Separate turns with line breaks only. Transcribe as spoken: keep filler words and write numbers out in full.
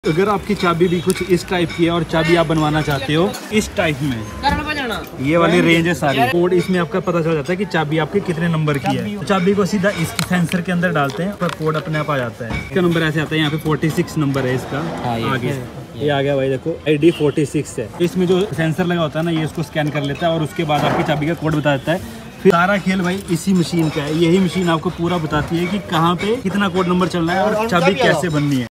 अगर आपकी चाबी भी कुछ इस टाइप की है और चाबी आप बनवाना चाहते हो इस टाइप में, ये वाली रेंज है सारी। कोड इसमें आपका पता चल जाता है कि चाबी आपके कितने नंबर की है। तो चाबी को सीधा इस सेंसर के अंदर डालते हैं और कोड अपने आप आ जाता है। इसका नंबर ऐसे आता है, यहाँ पे फोर्टी सिक्स नंबर है इसका। आगे ये आ गया भाई, देखो आई डी फोर्टी सिक्स है। इसमें जो सेंसर लगा होता है ना, ये इसको स्कैन कर लेता है और उसके बाद आपकी चाबी का कोड बता देता है। फिर सारा खेल भाई इसी मशीन का है। यही मशीन आपको पूरा बताती है कि कहाँ पे कितना कोड नंबर चलना है और चाबी कैसे बननी है।